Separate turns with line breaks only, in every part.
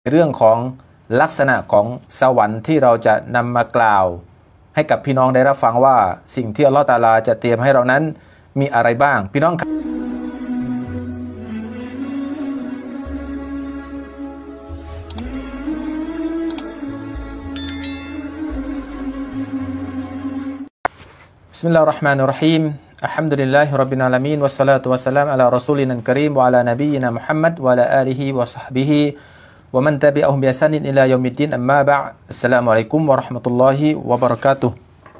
เรื่องของลักษณะของสวรรค์ที่เราจะนำมากล่าวให้กับพี่น้องได้รับฟังว่าสิ่งที่อัลลอฮฺตะอาลาจะเตรียมให้เรานั้นมีอะไรบ้างพี่น้องบิสมิลลาฮิรเราะห์มานิรเราะฮีมอัลฮัมดุลิลลาฮิร็อบบิลอาลามีนวัสศอลาตุวัสสลามอะลารอซูลินัลกะรีมวะอะลานบียินามุฮัมมัดวะอะลาอาลิฮิวะศอฮบิฮิวะมันตะบิอะฮุมบิอิห์ซานินอิลายอมิดดีนอัมมาบะอ์อัสสลามุอะลัยกุมวะเราะห์มะตุลลอฮิวะบะเราะกาตุฮ์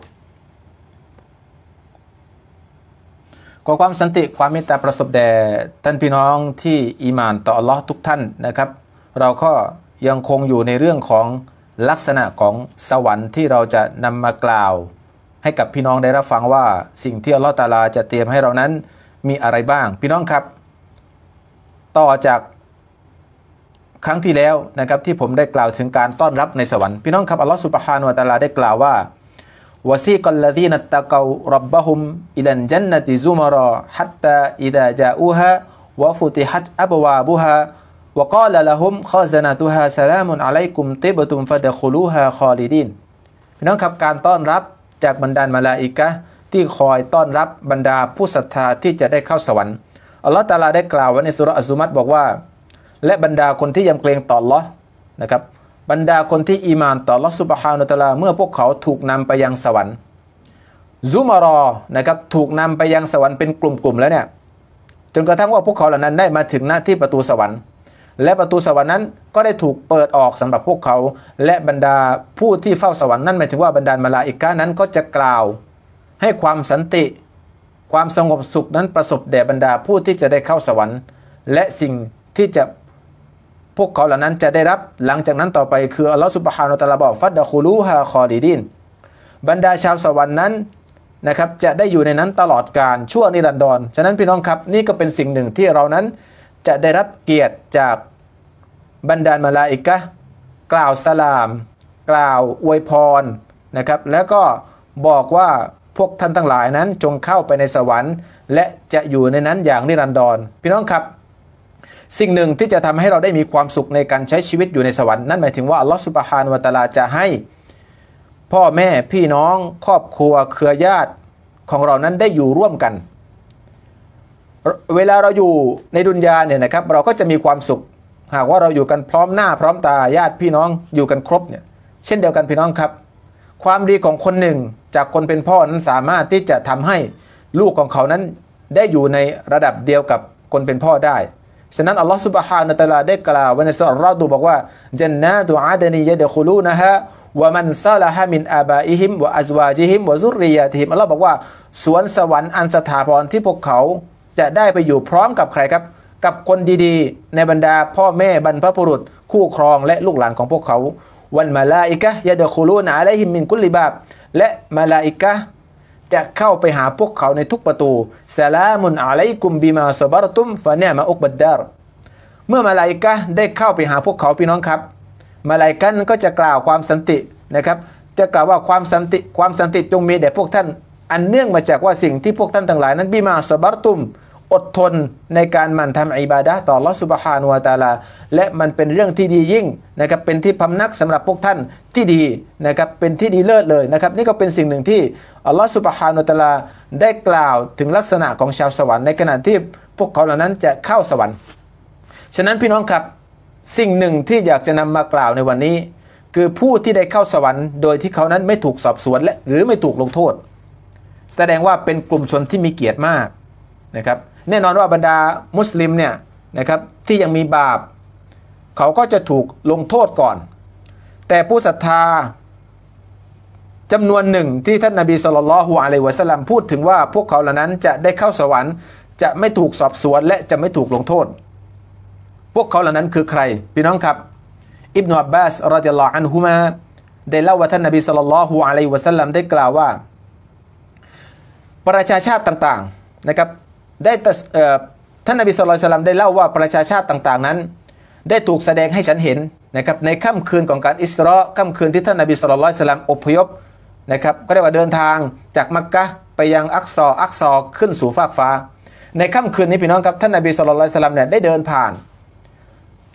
ขอความสันติความเมตตาประสบแด่ท่านพี่น้องที่อีหม่านต่ออัลลอฮ์ทุกท่านนะครับเราก็ยังคงอยู่ในเรื่องของลักษณะของสวรรค์ที่เราจะนำมากล่าวให้กับพี่น้องได้รับฟังว่าสิ่งที่อัลลอฮฺตะอาลาจะเตรียมให้เรานั้นมีอะไรบ้างพี่น้องครับต่อจากครั้งที่แล้วนะครับที่ผมได้กล่าวถึงการต้อนรับในสวรรค์พี่น้องครับอัลลอฮฺซุบฮานะฮูวะตะอาลาได้กล่าวว่าวะซีกัลลซีนัตตะกอร็อบบะฮุมอิลันญันนะติซุมรอฮัตตาอิดาจาอูฮาวะฟุติฮัตอับวาบุฮาวะกาลละฮุมคอซะนะตุฮาสลามุนอะลัยกุมติบตุมฟะดะคุลูฮาคอลิดีนพี่น้องครับการต้อนรับจากบรรดามาลาอิกะห์ที่คอยต้อนรับบรรดาผู้ศรัทธาที่จะได้เข้าสวรรค์อัลลอฮฺตะอาลาได้กล่าวไว้ในซูเราะห์อัซซุมัรบอกว่าและบรรดาคนที่ยำเกรงต่ออัลเลาะห์นะครับบรรดาคนที่อีหม่านต่ออัลเลาะห์ซุบฮานะฮูวะตะอาลาเมื่อพวกเขาถูกนำไปยังสวรรค์ซุมารอนะครับถูกนำไปยังสวรรค์เป็นกลุ่มๆแล้วเนี่ยจนกระทั่งว่าพวกเขาเหล่านั้นได้มาถึงหน้าที่ประตูสวรรค์และประตูสวรรค์นั้นก็ได้ถูกเปิดออกสำหรับพวกเขาและบรรดาผู้ที่เฝ้าสวรรค์นั่นหมายถึงว่าบรรดามาลาอิกะห์นั้นก็จะกล่าวให้ความสันติความสงบสุขนั้นประสบแด่บรรดาผู้ที่จะได้เข้าสวรรค์และสิ่งที่จะพวกเขาเหล่านั้นจะได้รับหลังจากนั้นต่อไปคืออัลลอฮฺซุบฮานะฮูวะตะอาลาบอกฟัดดะคูลูฮาคอลิดีนบรรดาชาวสวรรค์นั้นนะครับจะได้อยู่ในนั้นตลอดกาลชั่วนิรันดรฉะนั้นพี่น้องครับนี่ก็เป็นสิ่งหนึ่งที่เรานั้นจะได้รับเกียรติจากบรรดามาลาอิกะห์กล่าวสลามกล่าวอวยพรนะครับแล้วก็บอกว่าพวกท่านทั้งหลายนั้นจงเข้าไปในสวรรค์และจะอยู่ในนั้นอย่างนิรันดรพี่น้องครับสิ่งหนึ่งที่จะทำให้เราได้มีความสุขในการใช้ชีวิตอยู่ในสวรรค์นั่นหมายถึงว่าอัลลอฮฺซุบฮานะฮูวะตะอาลาจะให้พ่อแม่พี่น้องครอบครัวเครือญาติของเรานั้นได้อยู่ร่วมกันเวลาเราอยู่ในดุนยาเนี่ยนะครับเราก็จะมีความสุขหากว่าเราอยู่กันพร้อมหน้าพร้อมตาญาติพี่น้องอยู่กันครบเนี่ยเช่นเดียวกันพี่น้องครับความดีของคนหนึ่งจากคนเป็นพ่อนั้นสามารถที่จะทำให้ลูกของเขานั้นได้อยู่ในระดับเดียวกับคนเป็นพ่อได้ฉะนั้นอัลลอฮฺซุบฮานะฮูวะตะอาลาได้กล่าวไว้ในซูเราะห์เราะห์บอกว่าญันนาตุอาดนียะดะคุลูนะฮะวะมันซาละฮะมินอาบาอิฮิมวะอัซวาจิฮิมวะซุรริยะติฮิมอัลลอฮ์บอกว่าสวนสวรรค์อันสถาพรที่พวกเขาจะได้ไปอยู่พร้อมกับใครครับกับคนดีๆในบรรดาพ่อแม่บรรพบุรุษคู่ครองและลูกหลานของพวกเขาวันมาลาอิกะห์ยะดะคุลูนอะลัยฮิมมินกุลลิบาบและมาลาอิกะห์จะเข้าไปหาพวกเขาในทุกประตูสลามุนอะลัยกุมบิมาซะบัรตุมฟะนิอ์มะอุกบัดดารเมื่อมาลาอิกะห์ได้เข้าไปหาพวกเขาพี่น้องครับมาลาอิกะห์ก็จะกล่าวความสันตินะครับจะกล่าวว่าความสันติจงมีแด่พวกท่านอันเนื่องมาจากว่าสิ่งที่พวกท่านทั้งหลายนั้นบิมาซะบัรตุมอดทนในการหมั่นทำอิบาดะห์ต่ออัลเลาะห์ซุบฮานะฮูวะตะอาลาและมันเป็นเรื่องที่ดียิ่งนะครับเป็นที่พำนักสำหรับพวกท่านที่ดีนะครับเป็นที่ดีเลิศเลยนะครับนี่ก็เป็นสิ่งหนึ่งที่อัลเลาะห์ซุบฮานะฮูวะตะอาลาได้กล่าวถึงลักษณะของชาวสวรรค์ในขณะที่พวกเขาเหล่านั้นจะเข้าสวรรค์ฉะนั้นพี่น้องครับสิ่งหนึ่งที่อยากจะนำมากล่าวในวันนี้คือผู้ที่ได้เข้าสวรรค์โดยที่เขานั้นไม่ถูกสอบสวนและหรือไม่ถูกลงโทษแสดงว่าเป็นกลุ่มชนที่มีเกียรติมากนะครับแน่นอนว่าบรรดามุสลิมเนี่ยนะครับที่ยังมีบาปเขาก็จะถูกลงโทษก่อนแต่ผู้ศรัทธาจำนวนหนึ่งที่ท่านนบีศ็อลลัลลอฮุอะลัยฮิวะซัลลัมพูดถึงว่าพวกเขาเหล่านั้นจะได้เข้าสวรรค์จะไม่ถูกสอบสวนและจะไม่ถูกลงโทษพวกเขาเหล่านั้นคือใครพี่น้องครับอิบนุอับบาสรอฎิยัลลอฮุอันฮุมาได้เล่าว่าท่านนบีศ็อลลัลลอฮุอะลัยฮิวะซัลลัมได้กล่าวว่าประชาชาติต่างๆนะครับได้ท่านนบีศ็อลลัลลอฮุอะลัยฮิวะซัลลัมได้เล่าว่าประชาชาติต่างๆนั้นได้ถูกแสดงให้ฉันเห็นนะครับในค่ำคืนของการอิสรอค่ำคืนที่ท่านนบีศ็อลลัลลอฮุอะลัยฮิวะซัลลัมอพยพนะครับก็เรียกว่าเดินทางจากมักกะฮ์ไปยังอักซอขึ้นสู่ฟากฟ้าในค่ำคืนนี้พี่น้องครับท่านนบีศ็อลลัลลอฮุอะลัยฮิวะซัลลัมเนี่ยได้เดินผ่าน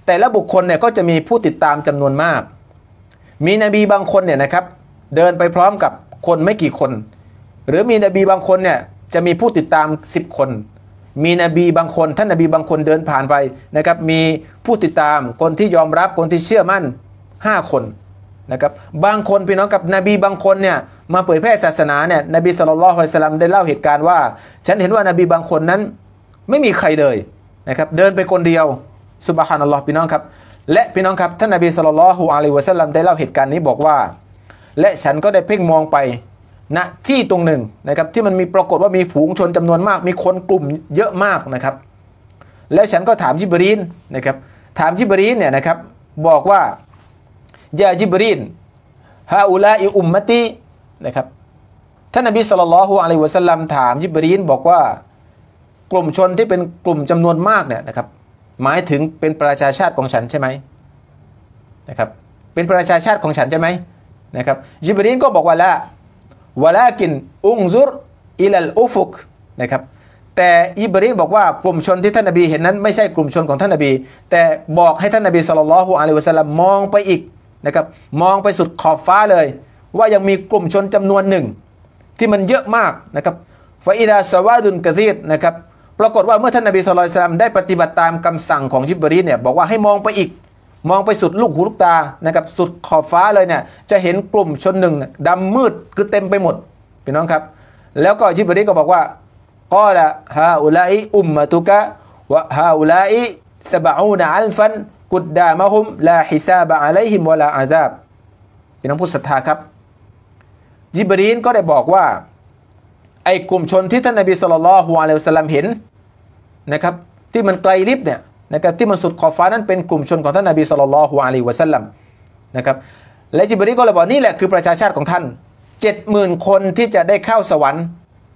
แต่ละบุคคลเนี่ยก็จะมีผู้ติดตามจำนวนมากมีนบีบางคนเนี่ยนะครับเดินไปพร้อมกับคนไม่กี่คน หรือมีนบีบางคนเนี่ยจะมีผู้ติดตาม10 คนมีนบีบางคนท่านนบีบางคนเดินผ่านไปนะครับมีผู้ติดตามคนที่ยอมรับคนที่เชื่อมั่น5 คนนะครับบางคนพี่น้องกับนบีบางคนเนี่ยมาเผยแพร่ศาสนาเนี่ยนบีศ็อลลัลลอฮุอะลัยฮิวะซัลลัมได้เล่าเหตุการณ์ว่าฉันเห็นว่านบีบางคนนั้นไม่มีใครเลยนะครับเดินไปคนเดียวซุบฮานัลลอฮ์พี่น้องครับและพี่น้องครับท่านนบีศ็อลลัลลอฮุอะลัยฮิวะซัลลัมได้เล่าเหตุการณ์นี้บอกว่าและฉันก็ได้เพ่งมองไปณที่ตรงหนึ่งนะครับที่มันมีปรากฏว่ามีฝูงชนจำนวนมากมีคนกลุ่มเยอะมากนะครับแล้วฉันก็ถามญิบรีลนะครับถามญิบรีลเนี่ยนะครับบอกว่ายาญิบรีลฮาอุลาอิอุมมะตีนะครับท่านนบีศ็อลลัลลอฮุอะลัยฮิวะซัลลัมถามญิบรีลบอกว่ากลุ่มชนที่เป็นกลุ่มจำนวนมากเนี่ยนะครับหมายถึงเป็นประชาชาติของฉันใช่ไหมนะครับเป็นประชาชาติของฉันใช่ไหมนะครับญิบรีลก็บอกว่าละวะลากินอุงซุรอิลัลอุฟุกนะครับแต่ญิบรีลบอกว่ากลุ่มชนที่ท่านนบีเห็นนั้นไม่ใช่กลุ่มชนของท่านนบีแต่บอกให้ท่านนบีศ็อลลัลลอฮุอะลัยฮิวะซัลลัมมองไปอีกนะครับมองไปสุดขอบฟ้าเลยว่ายังมีกลุ่มชนจำนวนหนึ่งที่มันเยอะมากนะครับฟาอิดาซาวาดุนกะซีรนะครับปรากฏว่าเมื่อท่านนบีศ็อลลัลลอฮุอะลัยฮิวะซัลลัมได้ปฏิบัติตามคำสั่งของญิบรีลเนี่ยบอกว่าให้มองไปอีกมองไปสุดลูกหูลูกตานะครับสุดขอบฟ้าเลยเนี่ยจะเห็นกลุ่มชนหนึ่งดำมืดคือเต็มไปหมดพี่น้องครับแล้วก็ญิบรีลก็บอกว่ากอละฮาอุลาอิอุมมะตุกะวะฮาอุลาอิซะบะอูนะอัลฟันกุดดามะฮุมลาฮิซาบะอะลัยฮิมวะลาอาซาบพี่น้องผู้ศรัทธาครับญิบรีลก็ได้บอกว่าไอ้กลุ่มชนที่ท่านนบีศ็อลลัลลอฮุอะลัยฮิวะซัลลัมเห็นนะครับที่มันไกลลิบเนี่ยนะครับที่มันสุดขอบฟ้านั้นเป็นกลุ่มชนของท่านนบีศ็อลลัลลอฮุอะลัยฮิวะซัลลัมนะครับและญิบรีลก็เลยบอกนี่แหละคือประชาชาติของท่าน 70,000 คนที่จะได้เข้าสวรรค์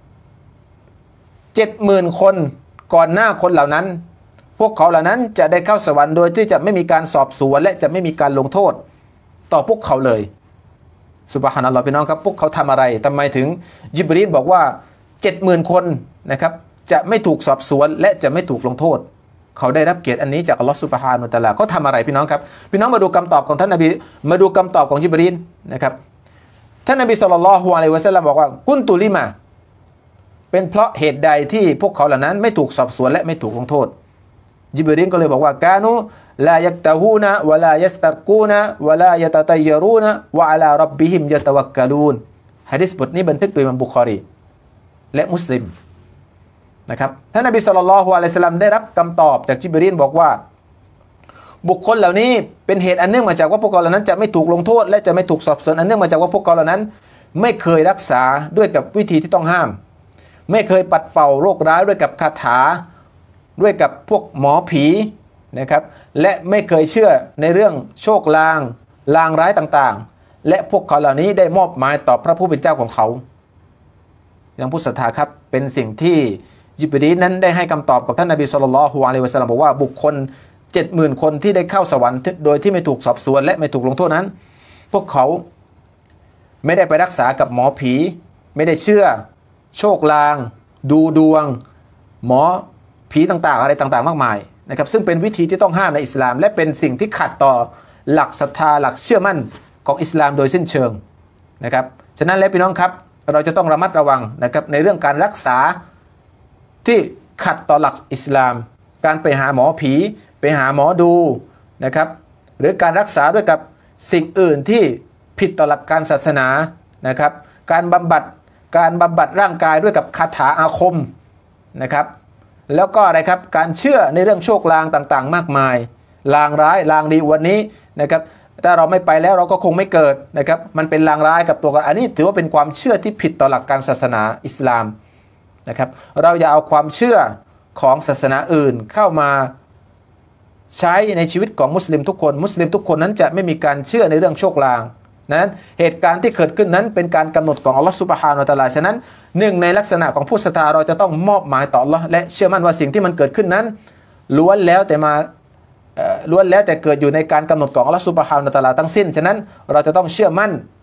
70,000 คนก่อนหน้าคนเหล่านั้นพวกเขาเหล่านั้นจะได้เข้าสวรรค์โดยที่จะไม่มีการสอบสวนและจะไม่มีการลงโทษต่อพวกเขาเลยซุบฮานัลลอฮ์พี่น้องครับพวกเขาทำอะไรทำไมถึงญิบรีลบอกว่า 70,000 คนนะครับจะไม่ถูกสอบสวนและจะไม่ถูกลงโทษเขาได้รับเกียรติอันนี้จากอัลลอฮ์ซุบฮานะฮูวะตะอาลาเขาทำอะไรพี่น้องครับพี่น้องมาดูคำตอบของท่านนบีมาดูคำตอบของญิบรีลนะครับท่านนบีศ็อลลัลลอฮุอะลัยฮิวะซัลลัมบอกว่ากุนตุลิมาเป็นเพราะเหตุใดที่พวกเขาเหล่านั้นไม่ถูกสอบสวนและไม่ถูกลงโทษญิบรีลก็เลยบอกว่ากานูลายักตะฮูนะวะลายัสตัรกูนะวะลายะตะตัยยรูนะวะอะลาร็อบบิฮิมยะตะวักกะลูนหะดีษบทนี้บันทึกโดยอิหม่ามบุคอรีและมุสลิมนะครับท่านนบีศ็อลลัลลอฮุอะลัยฮิวะซัลลัมได้รับคำตอบจากญิบรีลบอกว่าบุคคลเหล่านี้เป็นเหตุอันเนื่องมาจากว่าพวกเขาเหล่านั้นจะไม่ถูกลงโทษและจะไม่ถูกสอบสวนอันเนื่องมาจากว่าพวกเขาเหล่านั้นไม่เคยรักษาด้วยกับวิธีที่ต้องห้ามไม่เคยปัดเป่าโรคร้ายด้วยกับคาถาด้วยกับพวกหมอผีนะครับและไม่เคยเชื่อในเรื่องโชคลางร้ายต่างๆและพวกเขาเหล่านี้ได้มอบหมายต่อพระผู้เป็นเจ้าของเขาอย่างผู้ศรัทธาครับเป็นสิ่งที่ญิบรีลนั้นได้ให้คำตอบกับท่านนบีศ็อลลัลลอฮุอะลัยฮิวะซัลลัมบอกว่าบุคคล 70,000 คนที่ได้เข้าสวรรค์โดยที่ไม่ถูกสอบสวนและไม่ถูกลงโทษนั้นพวกเขาไม่ได้ไปรักษากับหมอผีไม่ได้เชื่อโชคลางดูดวงหมอผีต่างๆอะไรต่างๆมากมายนะครับซึ่งเป็นวิธีที่ต้องห้ามในอิสลามและเป็นสิ่งที่ขัดต่อหลักศรัทธาหลักเชื่อมั่นของอิสลามโดยสิ้นเชิงนะครับฉะนั้นแล้วพี่น้องครับเราจะต้องระมัดระวังนะครับในเรื่องการรักษาที่ขัดต่อหลักอิสลามการไปหาหมอผีไปหาหมอดูนะครับหรือการรักษาด้วยกับสิ่งอื่นที่ผิดต่อหลักการศาสนานะครับการบำบัดร่างกายด้วยกับคาถาอาคมนะครับแล้วก็อะไรครับการเชื่อในเรื่องโชคลางต่างๆมากมายลางร้ายลางดีวันนี้นะครับถ้าเราไม่ไปแล้วเราก็คงไม่เกิดนะครับมันเป็นลางร้ายกับตัวกันอันนี้ถือว่าเป็นความเชื่อที่ผิดต่อหลักการศาสนาอิสลามนะครับเราอย่าเอาความเชื่อของศาสนาอื่นเข้ามาใช้ในชีวิตของมุสลิมทุกคนมุสลิมทุกคนนั้นจะไม่มีการเชื่อในเรื่องโชคลางนั้นเหตุการณ์ที่เกิดขึ้นนั้นเป็นการกำหนดของอัลลอฮฺซุบฮานะฮูวะตะอาลาฉะนั้นหนึ่งในลักษณะของผู้ศรัทธาเราจะต้องมอบหมายต่ออัลลอฮ์และเชื่อมั่นว่าสิ่งที่มันเกิดขึ้นนั้นล้วนแล้วแต่เกิดอยู่ในการกำหนดของอัลลอฮฺซุบฮานะฮูวะตะอาลาทั้งสิ้นฉะนั้นเราจะต้องเชื่อมั่น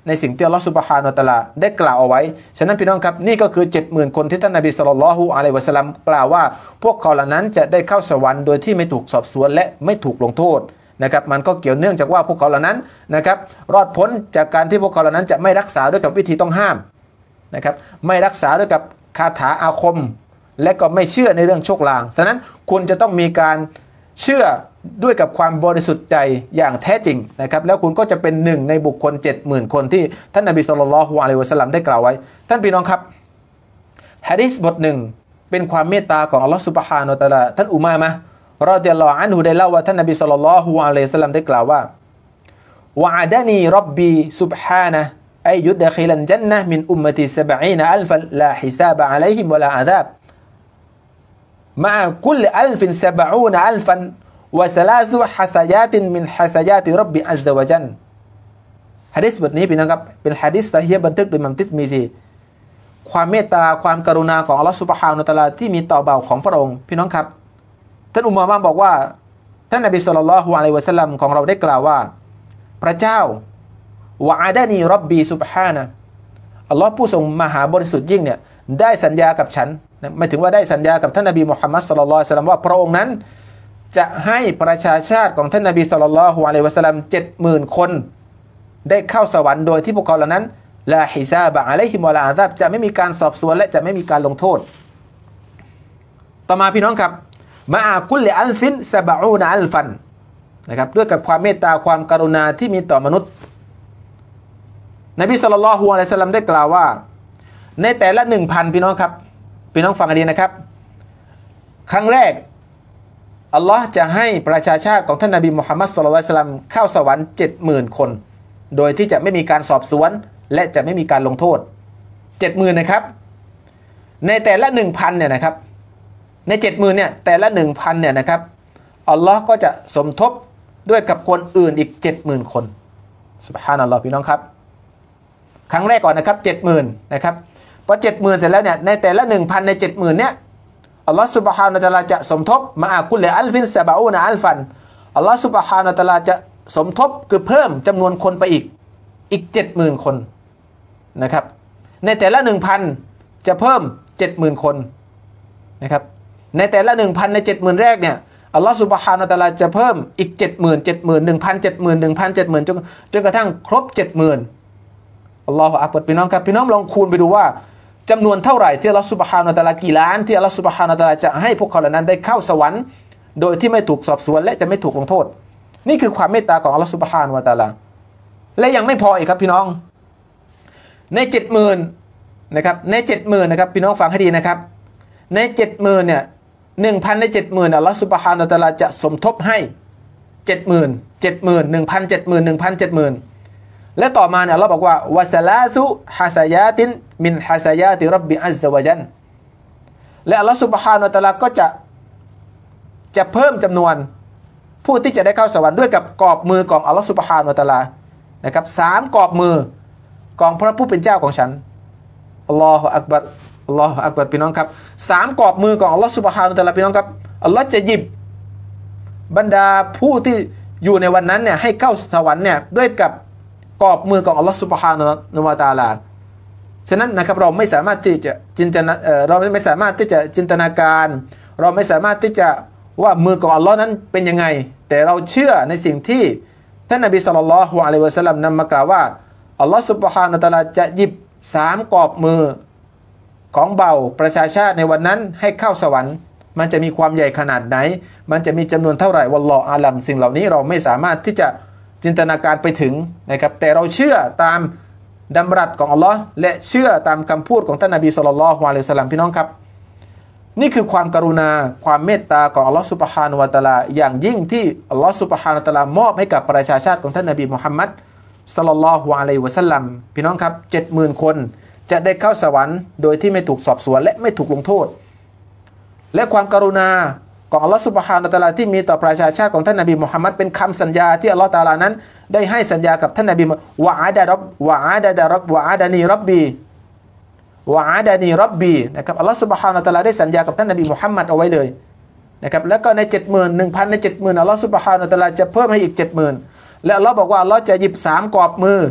ในสิ่งที่อัลลอฮฺซุบฮานะฮูวะตะอาลาได้กล่าวเอาไว้ฉะนั้นพี่น้องครับนี่ก็คือ 70,000 คนที่ท่านนบีศ็อลลัลลอฮุอะลัยฮิวะซัลลัมกล่าวว่าพวกเขาเหล่านั้นจะได้เข้าสวรรค์โดยที่ไม่ถูกสอบสวนและไม่ถูกลงโทษนะครับมันก็เกี่ยวเนื่องจากว่าพวกเขาเหล่านั้นนะครับรอดพ้นจากการที่พวกเขาเหล่านั้นจะไม่รักษาด้วยกับวิธีต้องห้ามนะครับไม่รักษาด้วยกับคาถาอาคมและก็ไม่เชื่อในเรื่องโชคลางฉะนั้นคุณจะต้องมีการเชื่อด้วยกับความบริสุทธิ์ใจอย่างแท้จริงนะครับแล้วคุณก็จะเป็นหนึ่งในบุคคล 70,000 คนที่ท่านนบีศ็อลลัลลอฮุอะลัยฮิวะซัลลัมได้กล่าวไว้ท่านพี่น้องครับหะดีษบทหนึ่งเป็นความเมตตาของอัลลอฮฺซุบฮานะฮูวะตะอาลาท่านอุมามะห์รอฎิยัลลอฮุอันฮุได้เล่าว่าท่านนบีศ็อลลัลลอฮุอะลัยฮิวะซัลลัมได้กล่าวว่าวะอะดะนีร็อบบีซุบฮานะฮ์อัยยุดคิลันญันนะฮ์มินอุมมะติ70อัลฟันลาฮิซาบะอะลัยฮิมวะลาอะซาบมะอะกุลอัลฟิน70อัลฟันวะซะลาซุฮัสยาตินมินฮัสยาติร็อบบิอัซซะวะญัลหะดีษบทนี้พี่น้องครับเป็นหะดีษซอฮีฮ์บันทึกโดยอิหม่ามติรมิซีความเมตตาความกรุณาของอัลลอฮฺซุบฮานะฮูวะตะอาลาที่มีต่อบ่าวของพระองค์พี่น้องครับท่านอุมามะห์บอกว่าท่านนบีศ็อลลัลลอฮุอะลัยฮิวะซัลลัมของเราได้กล่าวว่าพระเจ้าวะอะดะนีร็อบบีซุบฮานะอัลลอฮ์ผู้ทรงมหาบริสุทธิ์ยิ่งเนี่ยได้สัญญากับฉันหมายถึงว่าได้สัญญากับท่านนบีมุฮัมมัดศ็อลลัลลอฮุอะลัยฮิวะซัลลัมว่าพระองค์นั้นจะให้ประชาชาติของท่านนบีศ็อลลัลลอฮุอะลัยฮิวะซัลลัม 70,000 คนได้เข้าสวรรค์โดยที่พวกเขาเหล่านั้นลาฮิซาบะอะลัยฮิมวะลาอะซาบจะไม่มีการสอบสวนและจะไม่มีการลงโทษต่อมาพี่น้องครับมะอากุลลิอัลฟิน70อัลฟันนะครับด้วยกับความเมตตาความกรุณาที่มีต่อมนุษย์นบีศ็อลลัลลอฮุอะลัยฮิวะซัลลัมได้กล่าวว่าในแต่ละ 1,000 พี่น้องครับพี่น้องฟังให้ดีนะครับครั้งแรกอัลลอฮ์จะให้ประชาชาติของท่านนบีมุฮัมมัดศ็อลลัลลอฮุอะลัยฮิวะซัลลัมเข้าสวรรค์ 70,000 คนโดยที่จะไม่มีการสอบสวนและจะไม่มีการลงโทษ 70,000 นะครับในแต่ละ 1,000 เนี่ยนะครับใน 70,000 เนี่ยแต่ละ 1,000 เนี่ยนะครับอัลลอฮ์ก็จะสมทบด้วยกับคนอื่นอีก 70,000 คนซุบฮานัลลอฮ์พี่น้องครับครั้งแรกก่อนนะครับ 70,000 นะครับพอ 70,000 เสร็จแล้วเนี่ยในแต่ละ 1,000 ใน 70,000 เนี่ยอัลลอฮ์ซุบฮานะฮูวะตะอาลาจะสมทบมะอากุลลิอัลฟิน70อัลฟันอัลลอฮ์ซุบฮานะฮูวะตะอาลาจะสมทบคือเพิ่มจำนวนคนไปอีก 70,000 คนนะครับในแต่ละ 1,000 จะเพิ่ม 70,000 คนนะครับในแต่ละ 1,000 ใน 70,000 แรกเนี่ยอัลลอฮฺซุบฮานะฮูวะตะอาลาจะเพิ่มอีก 70,000 1,000 1,070,000 จนกระทั่งครบ 70,000 อัลลอฮฺอักบัรพี่น้องครับพี่น้องลองคูณไปดูว่าจำนวนเท่าไหร่ที่อัลลอฮฺซุบฮานะฮูวะตะอาลากี่ล้านที่อัลลอฮฺซุบฮานะฮูวะตะอาลาจะให้พวกเขาเหล่านั้นได้เข้าสวรรค์โดยที่ไม่ถูกสอบสวนและจะไม่ถูกลงโทษนี่คือความเมตตาของอัลลอฮฺซุบฮานะฮูวะตะอาลาและยังไม่พออีกครับพี่น้องใน 70,000 นะครับใน 70,000 นะครับพี่น้องฟังให้ดีนะครับใน 70,000 เนี่ย 1,000 ใน 70,000 อัลลอฮฺซุบฮานะฮูวะตะอาลาจะสมทบให้ 70,000 1,070,000 และต่อมาเนี่ยอัลลอฮ์บอกว่าวะซะลาซุฮัสยาตินมินฮัสยาติร็อบบิอัซซะวะญัลและอัลลอฮ์ซุบฮานะฮูวะตะอาลาก็จะเพิ่มจำนวนผู้ที่จะได้เข้าสวรรค์ด้วยกับกอบมือของอัลลอฮ์ซุบฮานะฮูวะตะอาลานะครับ3กอบมือของพระผู้เป็นเจ้าของฉันอัลลอฮฺอักบัรอัลลอฮฺอักบัรพี่น้องครับ3กอบมือของอัลลอฮฺซุบฮานะฮูวะตะอาลาพี่น้องครับอัลลอฮฺจะหยิบบรรดาผู้ที่อยู่ในวันนั้นเนี่ยให้เข้าสวรรค์เนี่ยด้วยกับกอบมือของอัลลอฮฺซุบฮานะฮูวะตะอาลาฉะนั้นนะครับเราไม่สามารถที่จะจินตนาเราไม่สามารถที่จะจินตนาการเราไม่สามารถที่จะว่ามือของอัลลอฮ์นั้นเป็นยังไงแต่เราเชื่อในสิ่งที่ท่านนบีศ็อลลัลลอฮุอะลัยฮิวะซัลลัมนำมากล่าวว่าอัลลอฮ์ซุบฮานะฮูวะตะอาลาจะหยิบ3กอบมือของเบาประชาชาติในวันนั้นให้เข้าสวรรค์มันจะมีความใหญ่ขนาดไหนมันจะมีจำนวนเท่าไหร่วัลลอฮุอาลัมสิ่งเหล่านี้เราไม่สามารถที่จะจินตนาการไปถึงนะครับแต่เราเชื่อตามดำรัสของอัลลอฮ์และเชื่อตามคำพูดของท่านนบีศ็อลลัลลอฮุอะลัยฮิวะซัลลัมพี่น้องครับนี่คือความกรุณาความเมตตาของอัลลอฮ์ซุบฮานะฮูวะตะอาลาอย่างยิ่งที่อัลลอฮ์ซุบฮานะฮูวะตะอาลามอบให้กับประชาชาติของท่านนบีมุฮัมมัดศ็อลลัลลอฮุอะลัยฮิวะซัลลัมพี่น้องครับ 70,000 คนจะได้เข้าสวรรค์โดยที่ไม่ถูกสอบสวนและไม่ถูกลงโทษและความกรุณาของอัลลอฮ์ซุบฮานะฮูวะตะอาลาที่มีต่อประชาชาติของท่านนบีมุฮัมมัดเป็นคำสัญญาที่อัลลอฮ์ตะอาลานั้นได้ให้สัญญากับท่านนบีวะอาดานีร็อบบีนะครับอัลลอฮ์ซุบฮานะฮูวะตะอาลาได้สัญญากับท่านนบีมุฮัมมัดเอาไว้เลยนะครับแล้วก็ใน 70,000 1,000 ใน 70,000 อัลลอฮ์ซุบฮานะฮูวะตะอาลาจะเพิ่มให้อีก 70,000และอัลลอฮ์บอกว่าอัลลอฮ์จะหยิบ3กอบมือ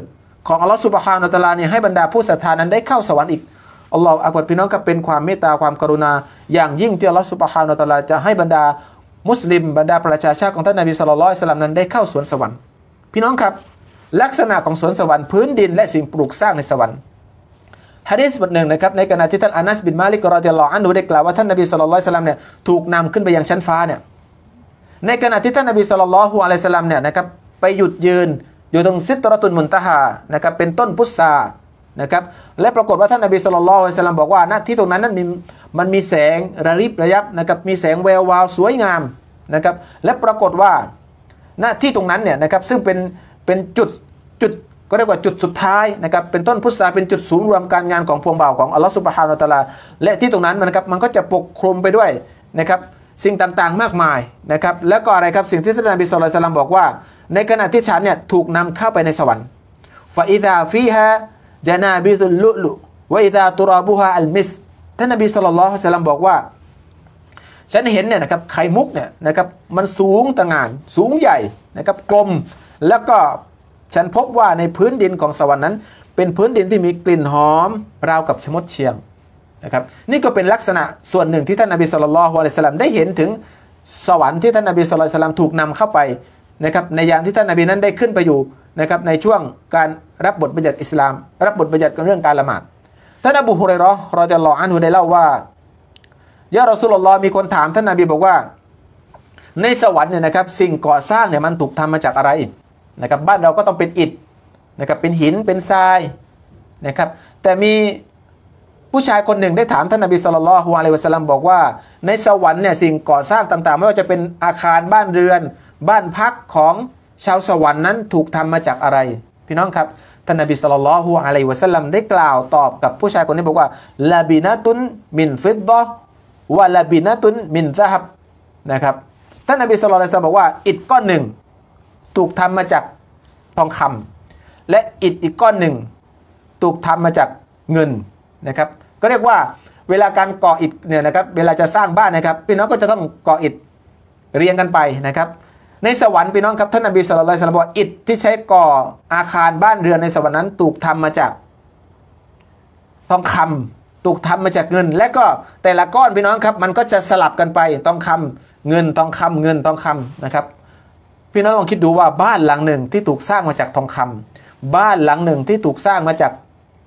ของอัลลอฮฺซุบฮานะฮูวะตะอาลาเนี่ยให้บรรดาผู้ศรัทธานั้นได้เข้าสวรรค์อีกอัลลอฮฺอักบัรพี่น้องครับเป็นความเมตตาความกรุณาอย่างยิ่งที่อัลลอฮฺซุบฮานะฮูวะตะอาลาจะให้บรรดามุสลิมบรรดาประชาชาติของท่านนบีศ็อลลัลลอฮุอะลัยฮิวะซัลลัมนั้นได้เข้าสวนสวรรค์พี่น้องครับลักษณะของสวนสวรรค์พื้นดินและสิ่งปลูกสร้างในสวรรค์หะดีษบทหนึ่งนะครับในขณะที่ท่านอานัสบินมาลิกรอฎิยัลลอฮุอันฮุได้กล่าวว่าท่านนบีศ็อลลัลลอฮุอะลัยฮิวะซัลลัมเนี่ยถูกนำขึ้นไปยังชั้นฟ้าเนี่ยในขณะที่ท่านนบีศ็อลลัลลอฮุอะลัยฮิวะซัลลัมเนี่ยนะครับไปหยุดยืนอยู่ตรงซิตเราะตุลมุนตะฮานะครับเป็นต้นพุทรานะครับและปรากฏว่าท่านนบีศ็อลลัลลอฮุอะลัยฮิวะซัลลัมบอกว่าณที่ตรงนั้นนั้นมันมีแสงระริบระยับนะครับมีแสงแวววาวสวยงามนะครับและปรากฏว่าณที่ตรงนั้นเนี่ยนะครับซึ่งเป็นจุดก็เรียกว่าจุดสุดท้ายนะครับเป็นต้นพุทราเป็นจุดศูนย์รวมการงานของพวงบ่าวของอัลลอฮฺซุบฮานะฮูวะตะอาลาและที่ตรงนั้นมันก็จะปกคลุมไปด้วยนะครับสิ่งต่างๆมากมายนะครับแล้วก็อะไรครับสิ่งที่ท่านนบีศ็อลลัลลอฮุอะลัยฮิวะซัลลัมบอกว่าในขณะที่ฉันเนี่ยถูกนำเข้าไปในสวรรค์ฟาอิซาฟีฮาจานาบิซุลลุลุวะอิซาตุราบุฮาอัลมิสท่านนบีศ็อลลัลลอฮุอะลัยฮิวะซัลลัมบอกว่าฉันเห็นเนี่ยนะครับไข่มุกเนี่ยนะครับมันสูงตะงานสูงใหญ่นะครับกลมแล้วก็ฉันพบว่าในพื้นดินของสวรรค์นั้นเป็นพื้นดินที่มีกลิ่นหอมราวกับชมดเชียงนะครับนี่ก็เป็นลักษณะส่วนหนึ่งที่ท่านนบีศ็อลลัลลอฮุอะลัยฮิวะซัลลัมได้เห็นถึงสวรรค์ที่ท่านนบีศ็อลลัลลอฮุอะลัยฮิวะซัลลัมถูกนำเข้าไปนะครับในยามที่ท่านนบีนั้นได้ขึ้นไปอยู่นะครับในช่วงการรับบทบัญญัติอิสลามรับบทบัญญัติเรื่องการละหมาดท่านอบูฮุเราะห์รอฎิยัลลอฮุอันฮุได้เล่าว่ายารอซูลุลลอฮ์มีคนถามท่านนบีบอกว่าในสวรรค์เนี่ยนะครับสิ่งก่อสร้างเนี่ยมันถูกทำมาจากอะไรนะครับบ้านเราก็ต้องเป็นอิฐนะครับเป็นหินเป็นทรายนะครับแต่มีผู้ชายคนหนึ่งได้ถามท่านนบีศ็อลลัลลอฮุอะลัยฮิวะซัลลัมบอกว่าในสวรรค์เนี่ยสิ่งก่อสร้างต่างๆไม่ว่าจะเป็นอาคารบ้านเรือนบ้านพักของชาวสวรรค์นั้นถูกทำมาจากอะไรพี่น้องครับท่านนบีศ็อลลัลลอฮุอะลัยฮิวะซัลลัมได้กล่าวตอบกับผู้ชายคนนี้บอกว่าลาบินะตุนมินฟิดดะฮ์วะลาบินะตุนมินซะฮับนะครับท่านนบีศ็อลลัลลอฮุอะลัยฮิวะซัลลัมบอกว่าอิฐก้อนหนึ่งถูกทำมาจากทองคำและอิฐอีกก้อนหนึ่งถูกทำมาจากเงินนะครับก็เรียกว่าเวลาการก่ออิฐเนี่ยนะครับเวลาจะสร้างบ้านนะครับพี่น้องก็จะต้องก่ออิฐเรียงกันไปนะครับในสวรรค์พี่น้องครับท่านนบีศ็อลลัลลอฮุอะลัยฮิวะซัลลัมบอกอิฐที่ใช้ก่ออาคารบ้านเรือนในสวรรค์นั้นถูกทำมาจากทองคำถูกทำมาจากเงินและก็แต่ละก้อนพี่น้องครับมันก็จะสลับกันไปทองคำเงินทองคำเงินทองคำนะครับพี่น้องลองคิดดูว่าบ้านหลังหนึ่งที่ถูกสร้างมาจากทองคำบ้านหลังหนึ่งที่ถูกสร้างมาจาก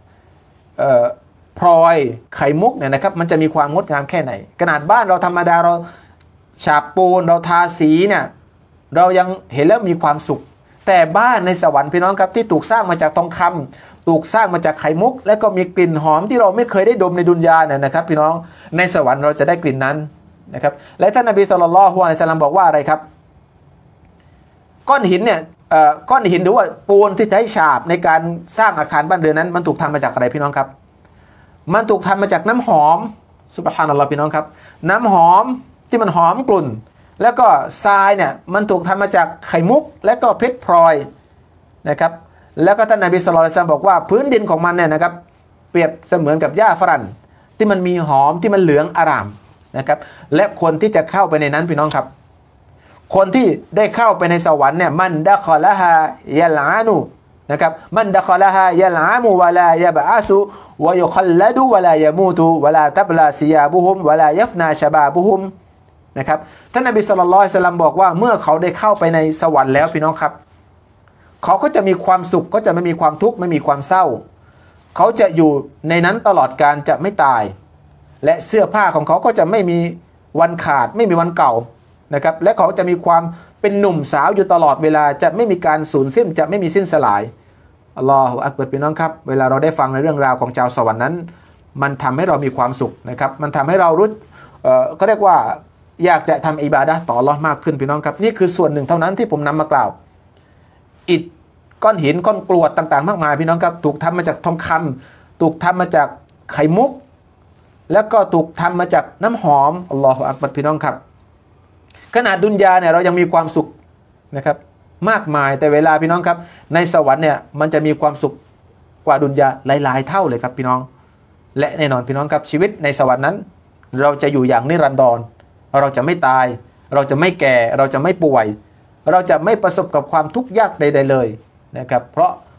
พลอยไข่มุกเนี่ยนะครับมันจะมีความงดงามแค่ไหนขนาดบ้านเราธรรมดาเราฉาบปูนเราทาสีเนี่ยเรายังเห็นแล้วมีความสุขแต่บ้านในสวรรค์พี่น้องครับที่ถูกสร้างมาจากทองคำถูกสร้างมาจากไข่มุกและก็มีกลิ่นหอมที่เราไม่เคยได้ดมในดุนยาเนี่ยนะครับพี่น้องในสวรรค์เราจะได้กลิ่นนั้นนะครับและท่านนบีศ็อลลัลลอฮุอะลัยฮิวะซัลลัมบอกว่าอะไรครับก้อนหินเนี่ยก้อนหินหรือว่าปูนที่ใช้ฉาบในการสร้างอาคารบ้านเรือนนั้นมันถูกทำมาจากอะไรพี่น้องครับมันถูกทำมาจากน้ำหอมซุบฮานัลลอฮ์พี่น้องครับน้ำหอมที่มันหอมกลุ่นแล้วก็ทรายเนี่ยมันถูกทำมาจากไข่มุกและก็เพชรพลอยนะครับแล้วก็ท่านนบีศ็อลลัลลอฮุอะลัยฮิวะซัลลัมบอกว่าพื้นดินของมันเนี่ยนะครับเปรียบเสมือนกับหญ้าฝรั่งที่มันมีหอมที่มันเหลืองอร่ามนะครับและคนที่จะเข้าไปในนั้นพี่น้องครับคนที่ได้เข้าไปในสวรรค์เนี่ยมันดะคอละฮายะลานูนะครับมันดะคอละฮายะลามูวะลายะบะอาซุวะยุคัลลัดูวะลายะมูตุวะลาตับลาซิยาบุฮุมวะลายัฟนาชะบาบุฮุมนะครับท่านนบีศ็อลลัลลอฮุอะลัยฮิวะซัลลัมบอกว่าเมื่อเขาได้เข้าไปในสวรรค์แล้วพี่น้องครับเขาก็จะมีความสุขก็จะไม่มีความทุกข์ไม่มีความเศร้าเขาจะอยู่ในนั้นตลอดกาลจะไม่ตายและเสื้อผ้าของเขาก็จะไม่มีวันขาดไม่มีวันเก่านะครับและเขาจะมีความเป็นหนุ่มสาวอยู่ตลอดเวลาจะไม่มีการสูญสิ้นจะไม่มีสิ้นสลายอัลลอฮฺอักบัรพี่น้องครับเวลาเราได้ฟังในเรื่องราวของชาวสวรรค์นั้นมันทำให้เรามีความสุขนะครับมันทำให้เรารู้ก็เรียกว่าอยากจะทำอิบาดะห์ต่ออัลเลาะห์มากขึ้นพี่น้องครับนี่คือส่วนหนึ่งเท่านั้นที่ผมนำมากล่าวอิฐก้อนหินก้อนกรวดต่างๆมากมายพี่น้องครับถูกทำมาจากทองคำถูกทำมาจากไข่มุกแล้วก็ถูกทำมาจากน้ำหอมอัลลอฮฺอักบัรพี่น้องครับขนาดดุนยาเนี่ยเรายังมีความสุขนะครับมากมายแต่เวลาพี่น้องครับในสวรรค์เนี่ยมันจะมีความสุขกว่าดุนยาหลายๆเท่าเลยครับพี่น้องและแน่นอนพี่น้องครับชีวิตในสวรรค์นั้นเราจะอยู่อย่างนิรันดรเราจะไม่ตายเราจะไม่แก่เราจะไม่ป่วยเราจะไม่ประสบกับความทุกข์ยากใดๆเลยนะครับเพราะ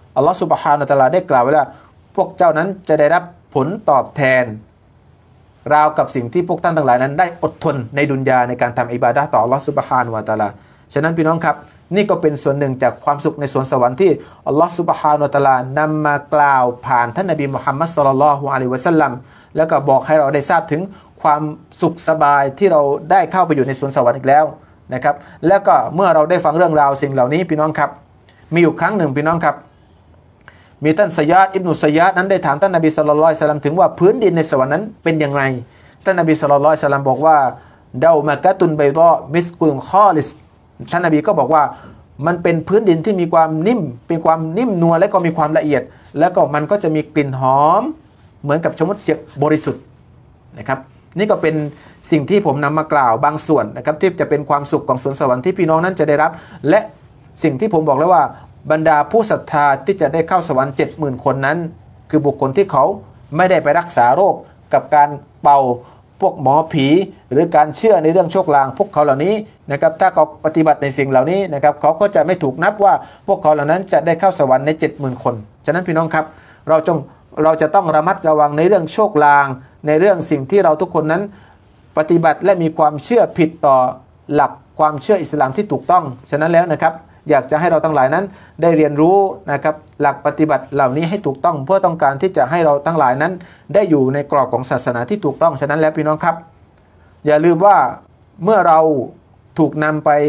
อัลลอฮฺซุบฮานะฮูวะตะอาลาได้กล่าวไว้ว่าพวกเจ้านั้นจะได้รับผลตอบแทนราวกับสิ่งที่พวกท่านทั้งหลายนั้นได้อดทนในดุนยาในการทำอิบาดะห์ต่ออัลลอฮฺซุบฮานะฮูวะตะอาลาฉะนั้นพี่น้องครับนี่ก็เป็นส่วนหนึ่งจากความสุขในสวนสวรรค์ที่อัลลอฮฺซุบฮานะฮูวะตะอาลานำมากล่าวผ่านท่านนบีมุฮัมมัดศ็อลลัลลอฮุอะลัยฮิวะซัลลัมแล้วก็บอกให้เราได้ทราบถึงความสุขสบายที่เราได้เข้าไปอยู่ในสวนสวรรค์อีกแล้วนะครับแล้วก็เมื่อเราได้ฟังเรื่องราวสิ่งเหล่านี้พี่น้องครับมีอยู่ครั้งหนึ่งพี่น้องครับมีท่านซัยยัดอิบนุซัยยัดนั้นได้ถามท่านนบีศ็อลลัลลอฮุอะลัยฮิวะซัลลัมถึงว่าพื้นดินในสวรรค์นั้นเป็นอย่างไรท่านนบีศ็อลลัลลอฮุอะลัยฮิวะซัลลัมบอกว่าดามะกะตุนบัยฎอมิสกุลคอลิสท่านนบีก็บอกว่ามันเป็นพื้นดินที่มีความนิ่มเป็นความนิ่มนวลและก็มีความละเอียดแล้วก็มันก็จะมีกลิ่นหอมเหมือนกับชมดเสียบบริสุทธิ์นะครับนี่ก็เป็นสิ่งที่ผมนำมากล่าวบางส่วนนะครับที่จะเป็นความสุขของสวนสวรรค์ที่พี่น้องนั้นจะได้รับและสิ่งที่ผมบอกแล้วว่าบรรดาผู้ศรัทธาที่จะได้เข้าสวรรค์ 70,000 คนนั้นคือบุคคลที่เขาไม่ได้ไปรักษาโรคกับการเป่าพวกหมอผีหรือการเชื่อในเรื่องโชคลางพวกเขาเหล่านี้นะครับถ้าเขาปฏิบัติในสิ่งเหล่านี้นะครับเขาก็จะไม่ถูกนับว่าพวกเขาเหล่านั้นจะได้เข้าสวรรค์ใน 70,000 คนฉะนั้นพี่น้องครับเราจะต้องระมัดระวังในเรื่องโชคลางในเรื่องสิ่งที่เราทุกคนนั้นปฏิบัติและมีความเชื่อผิดต่อหลักความเชื่ออิสลามที่ถูกต้องฉะนั้นแล้วนะครับอยากจะให้เราทั้งหลายนั้นได้เรียนรู้นะครับหลักปฏิบัติเหล่านี้ให้ถูกต้องเพื่อต้องการที่จะให้เราทั้งหลายนั้นได้อยู่ในกรอบของศาสนาที่ถูกต้องฉะนั้นแล้วพี่น้องครับอย่าลืมว่าเมื่อเราถูกนำไป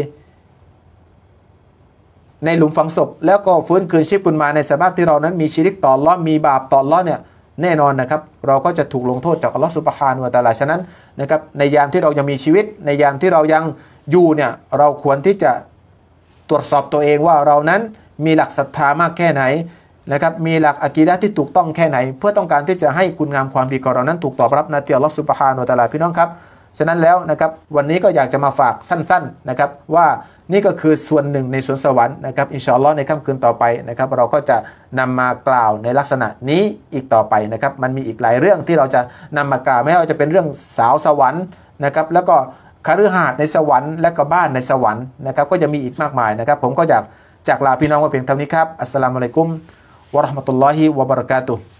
ในหลุมฝังศพแล้วก็ฟื้นคืนชีพขึ้นมาในสภาพที่เรานั้นมีชิริกต่ออัลเลาะห์มีบาปต่ออัลเลาะห์เนี่ยแน่นอนนะครับเราก็จะถูกลงโทษจากอัลเลาะห์ซุบฮานะฮูวะตะอาลาฉะนั้นนะครับในยามที่เรายังมีชีวิตในยามที่เรายังอยู่เนี่ยเราควรที่จะตรวจสอบตัวเองว่าเรานั้นมีหลักศรัทธามากแค่ไหนนะครับมีหลักอะกีดะห์ที่ถูกต้องแค่ไหนเพื่อต้องการที่จะให้คุณงามความดีของเรานั้นถูกตอบรับนะที่อัลเลาะห์ซุบฮานะฮูวะตะอาลาพี่น้องครับฉะนั้นแล้วนะครับวันนี้ก็อยากจะมาฝากสั้นๆนะครับว่านี่ก็คือส่วนหนึ่งในสวนสวรรค์นะครับอินชาอัลลอฮ์ในค่ำคืนต่อไปนะครับเราก็จะนำมากล่าวในลักษณะนี้อีกต่อไปนะครับมันมีอีกหลายเรื่องที่เราจะนำมากล่าวไม่ว่าจะเป็นเรื่องสาวสวรรค์นะครับแล้วก็คฤหาสน์ในสวรรค์และก็บ้านในสวรรค์นะครับก็จะมีอีกมากมายนะครับผมก็อยากจากลาพี่น้องไว้เพียงเท่านี้ครับอัสสลามุอะลัยกุมวะเราะห์มะตุลลอฮิวะบะเราะกาตุฮ์